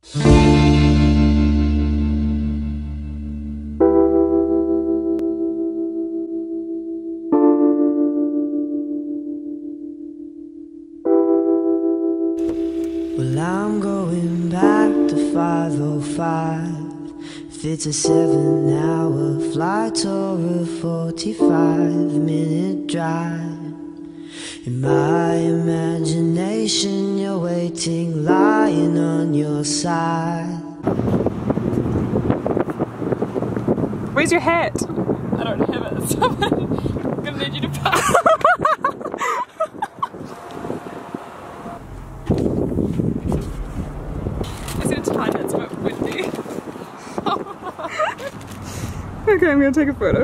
Well, I'm going back to 5:05. If it's a 7-hour flight or a 45-minute drive, in my imagination you're waiting, lying on your side. Where's your hat? I don't have it, so I'm gonna need you to pass. It's gonna time it, it's a bit windy. Okay, I'm gonna take a photo.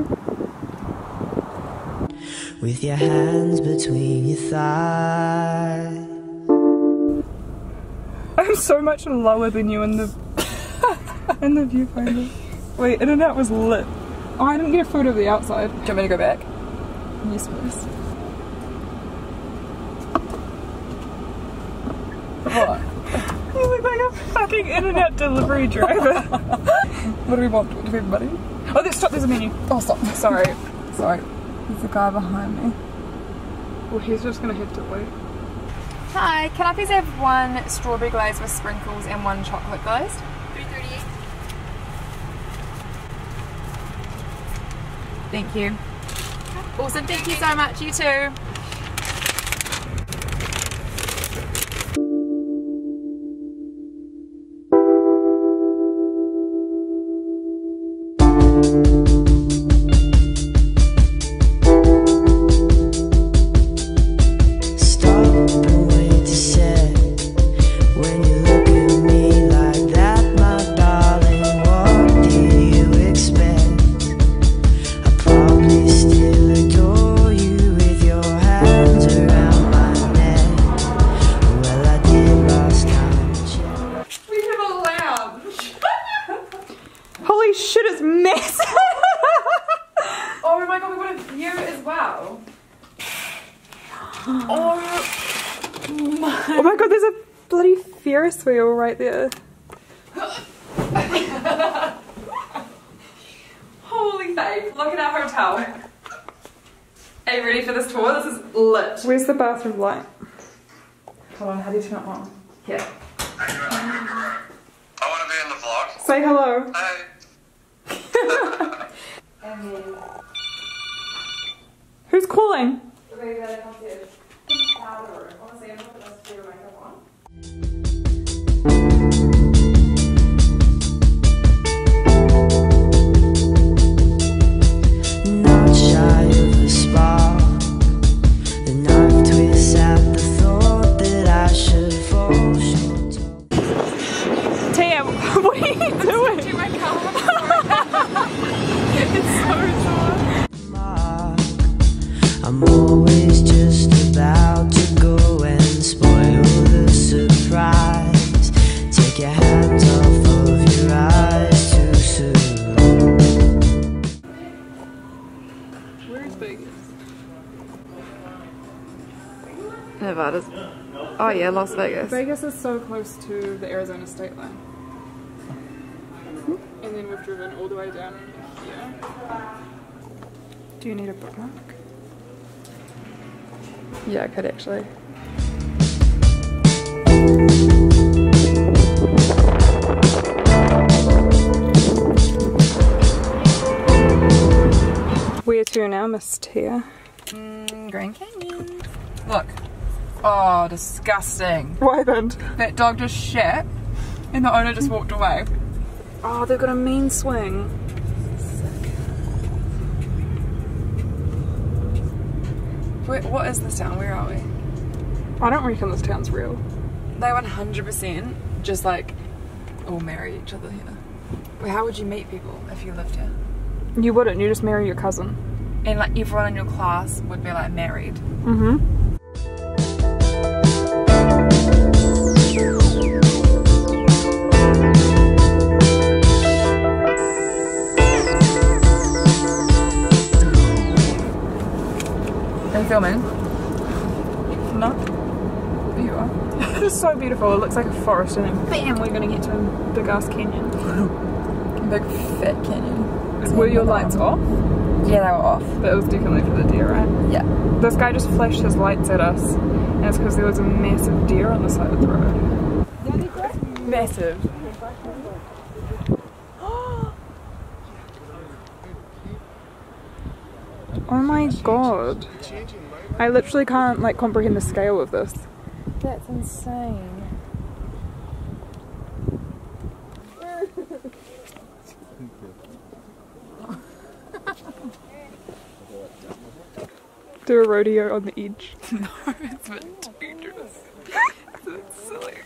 With your hands between your thighs. I'm so much lower than you in the viewfinder. Wait, internet was lit. Oh, I didn't get a photo of the outside. Do you want me to go back? Yes, please. What? You look like a fucking internet delivery driver. What do we want? Do we have money? Oh, stop, there's a menu. Oh, stop. Sorry. Sorry. There's a guy behind me. Well, he's just gonna head to wait. Hi, can I please have one strawberry glaze with sprinkles and one chocolate glazed? 338. Thank you. Awesome, thank you so much, you too. Holy shit, it's massive! Oh my god, we got a view as well. Oh my god, there's a bloody Ferris wheel right there. Holy faith, look at our hotel. Are you ready for this tour? This is lit. Where's the bathroom light? Hold on, how do you turn it on? Here. I want to be in the vlog. Say hello. Hey. Who's calling? Not shy of a spark. The knife twists at the thought that I should fall short. Tia, what are you doing? Do my car. It's so sore. I'm always just about to go and spoil the surprise. Take your hands off of your eyes too soon. Where is Vegas? Nevada's. Oh yeah, Las Vegas. Vegas is so close to the Arizona state line. And then we've driven all the way down here. Do you need a bookmark? Yeah, I could actually. Where to now, Miss Tia? Grand Canyon. Look. Oh, disgusting. What happened? That dog just shit and the owner just walked away. Oh, they've got a mean swing. Wait, what is this town? Where are we? I don't reckon this town's real. They 100% just like all marry each other here. But how would you meet people if you lived here? You wouldn't, you just marry your cousin. And like everyone in your class would be like married. Mm-hmm. Are you filming? No. You are. is so beautiful. It looks like a forest, and then bam, we're gonna get to a big ass canyon. Big fat canyon. Were your lights off? Yeah, they were off. But it was definitely for the deer, right? Yeah. This guy just flashed his lights at us, and it's because there was a massive deer on the side of the road. Massive. Oh my god. I literally can't like comprehend the scale of this. That's insane. Do a rodeo on the edge. No, it's a bit dangerous. It's silly.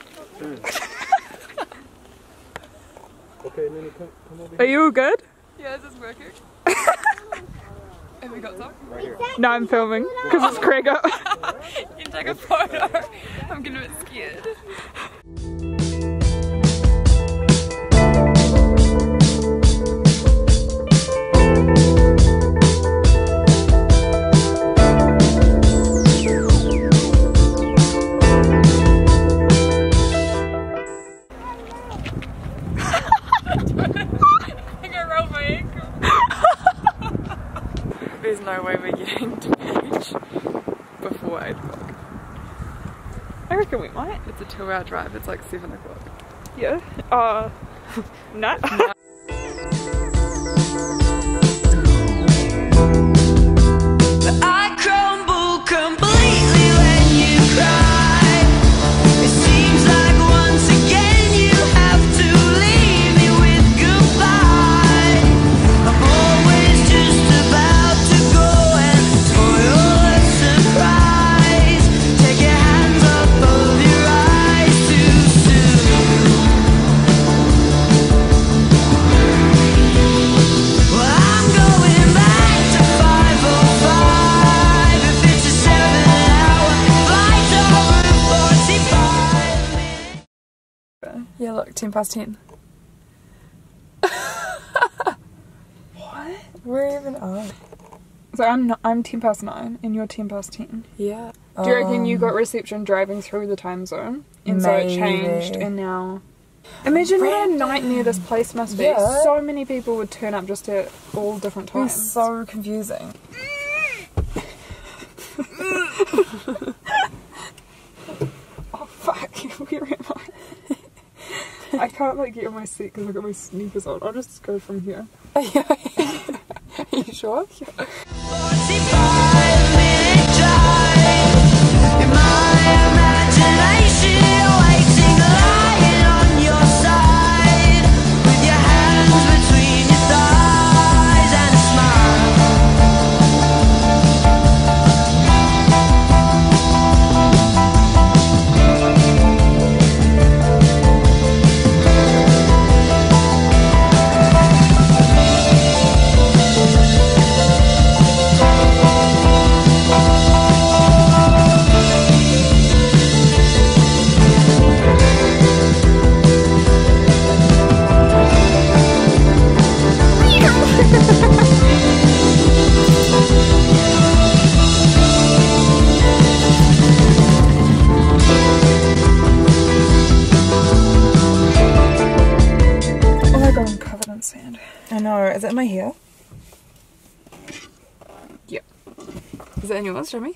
Okay, Nini, come over Are you all good? Yeah, is this working? Have we got some? No, I'm filming because it's Gregor. You can take a photo. I'm getting a bit scared. There's no way we're getting to beach before 8 o'clock. I reckon we might. It's a 2-hour drive, it's like 7 o'clock. Yeah. No. I crumble completely when you cry. It seems like once again you have to leave me with goodbye. I'm always just about to go and spoil a surprise. Take your hands off of your eyes too soon. Well, I'm going back to 5:05. If it's a 7-hour flight over 45 minutes. Yeah, look, 10 past 10. What? Where even are we? So I'm 10 past 9 and you're 10 past 10. Yeah. Do you reckon you got reception driving through the time zone? And so it changed Maybe. and now... Imagine what a nightmare this place must be. Yeah. So many people would turn up just at all different It's times. so confusing. Oh fuck, where am I? I can't like get on my seat because I've got my sneakers on. I'll just go from here. Are you sure? 45-minute drive. In my imagination, you're waiting, lying on your side, with your hands between your thighs and a smile. Oh my god, I'm covered in sand. I know. Is it in my hair? Yep. Is it in yours, Jimmy?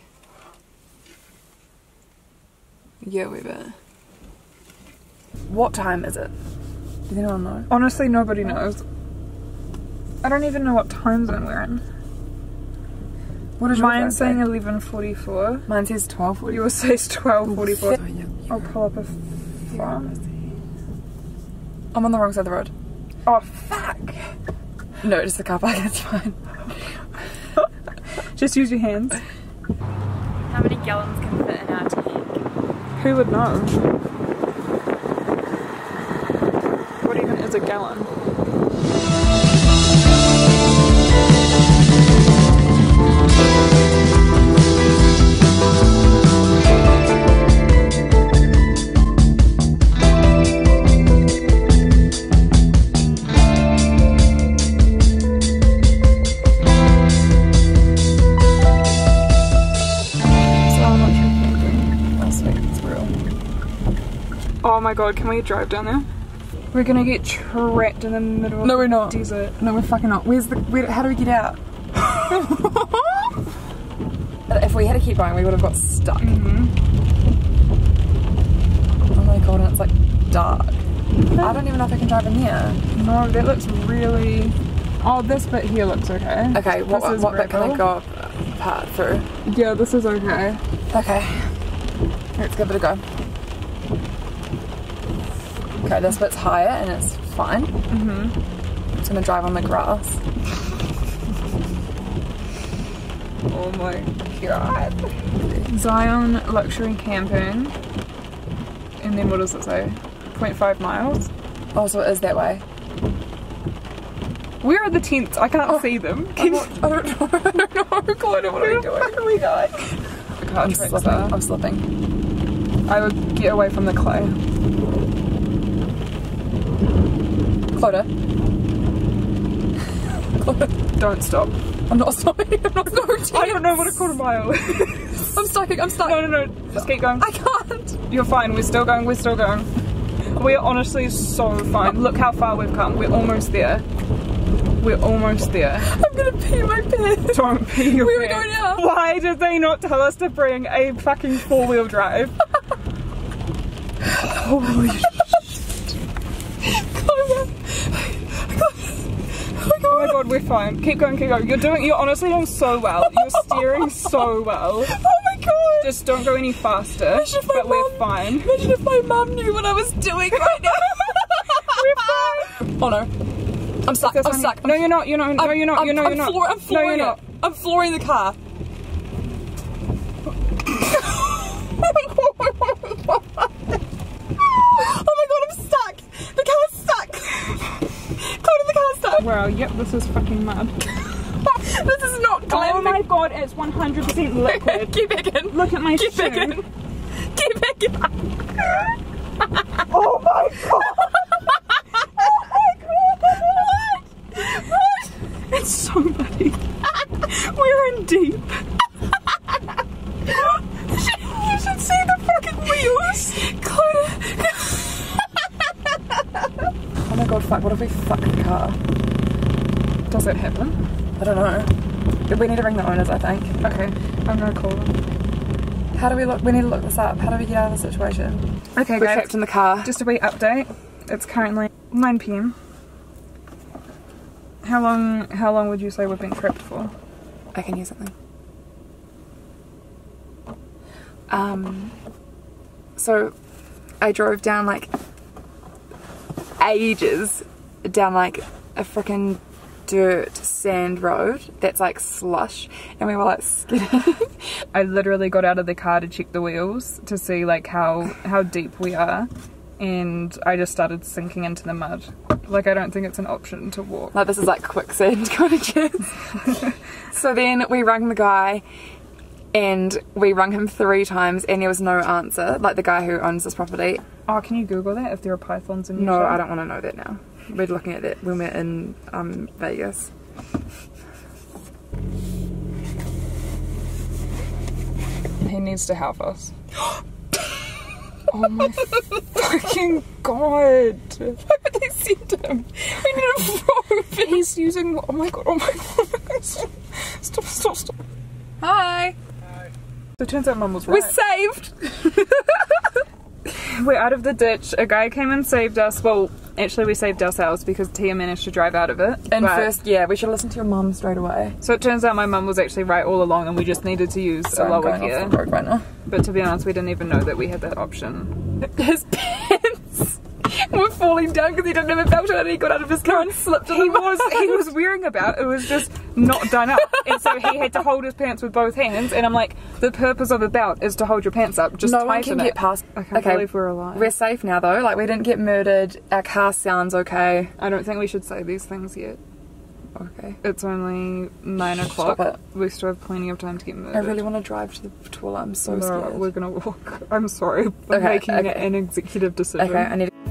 Yeah, we better. What time is it? Does anyone know? Honestly, nobody knows. I don't even know what time zone we're in. What is your phone Mine's say? saying 11:44. Mine says 12:40. Yours says 12:44. Oh, yeah, I'll pull up a phone. I'm on the wrong side of the road. Oh fuck! No, just the car park, it's fine. Just use your hands. How many gallons can fit in our tank? Who would know? What even is a gallon? So I'm not drinking. Oh, sweet, it's real. my god, can we drive down there? We're gonna get trapped in the middle No, of we're the not. desert. No, we're fucking not. How do we get out? If we had to keep going, we would have got stuck. Mm-hmm. Oh my god, and it's like dark. I don't even know if I can drive in there. No, that looks really... Oh, this bit here looks okay. Okay, This is what bit can I gravel. go up part through? Yeah, this is okay. Okay, let's give it a go. Okay, this bit's higher and it's fine. I'm just gonna drive on the grass. Oh my god. Zion Luxury Camping. And then what does it say? 0.5 miles. Oh, so it is that way. Where are the tents? I can't see them. I don't know. Claudia, what are we doing? Where are we going? I'm slipping. I'm slipping. I would get away from the clay. Claudia. Don't stop. I'm not stopping. I'm not stopping. I don't know what a quarter mile is. I'm stuck. I'm stuck. No. Just keep going. I can't. You're fine. We're still going. We're still going. We're honestly so fine. Look how far we've come. We're almost there. We're almost there. I'm gonna pee my pants. Don't pee your Where are we pants. going now? Why did they not tell us to bring a fucking four-wheel drive? Holy shit. Oh my god, we're fine. Keep going, keep going. You're honestly doing so well. You're steering so well. Oh my god. Just don't go any faster. But we're fine. Imagine if my mum knew what I was doing right now. We're fine. Oh no. I'm stuck. I'm stuck. No, you're not. You're not. No, you're not. You're not. You're not. I'm flooring no, you're it. I'm flooring the car. Oh my god, I'm stuck. The car's stuck. Claudia, the car's stuck. Wow, yep, this is fucking mad. This is not glamping. Oh my god, it's 100% liquid. Get back in. Look at my Get back shoe. in. Get back in. Oh my god. What? It's so muddy. We're in deep. You should see the fucking wheels. Oh my god, fuck. What if we fuck the car? Does it happen? I don't know. We need to ring the owners, I think. Okay, I'm gonna call them. How do we look? We need to look this up. How do we get out of the situation? Okay, We're guys. trapped in the car. Just a wee update. It's currently 9 PM. How long would you say we've been trapped for? I can hear something. So I drove down like ages down like a freaking dirt sand road that's like slush, and we were like skidding. I literally got out of the car to check the wheels to see like how deep we are, and I just started sinking into the mud. Like, I don't think it's an option to walk. Like, this is like quicksand kind of chance. So then we rang the guy, and we rang him 3 times and there was no answer, like the guy who owns this property. Oh, can you Google that if there are pythons in No, Utah? I don't want to know that now. We're looking at that when we're in Vegas. He needs to help us. Oh my fucking god! Why would they send him? We need a rope. He's using. Oh my god! Oh my god! Stop! Hi. So it turns out Mum was We're right. saved. We're out of the ditch. A guy came and saved us. Well, actually, we saved ourselves because Tia managed to drive out of it. And But- first, yeah, we should listen to your mum straight away. So it turns out my mum was actually right all along, and we just needed to use So a I'm lower going gear. off the road right now. But to be honest, we didn't even know that we had that option. His pants were falling down because he didn't have a belt on and he got out of his car and slipped in He the mud. was wearing a belt. It was just not done up, and so he had to hold his pants with both hands. And I'm like, the purpose of a belt is to hold your pants up. Just No one tighten can it. get past. I can't believe we're alive. We're safe now though. Like, we didn't get murdered. Our car sounds okay. I don't think we should say these things yet. Okay. It's only 9 o'clock. Stop it. We still have plenty of time to get murdered. I really want to drive to the toilet. I'm so No, scared. we're gonna walk. I'm sorry. I'm Okay, making okay. an executive decision. Okay, I need to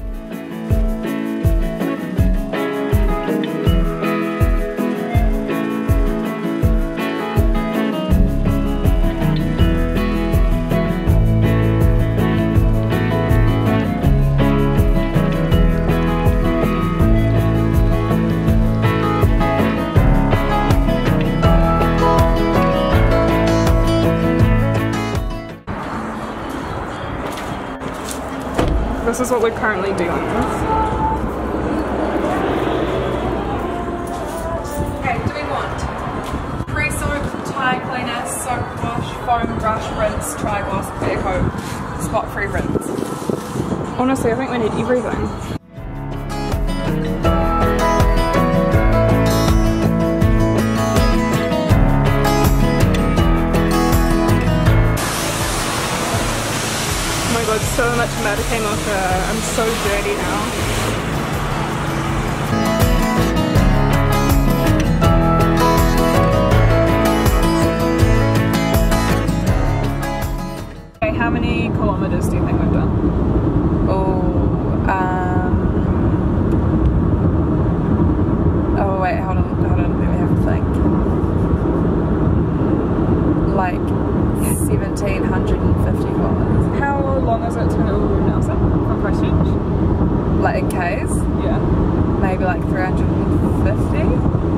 is what we're currently dealing with. Okay, do we want pre-soap, tie cleaner, soap wash, foam brush, rinse, tri-gloss, clear coat, spot-free rinse? Honestly, I think we need everything. Oh my god, so much matter came off her. I'm so dirty now. Okay, how many kilometers do you think we've done? Oh wait, hold on, let me have a think. Like 1,750 kilometers. How long is it to Nelson from Christchurch? Like in K's? Yeah. Maybe like 350?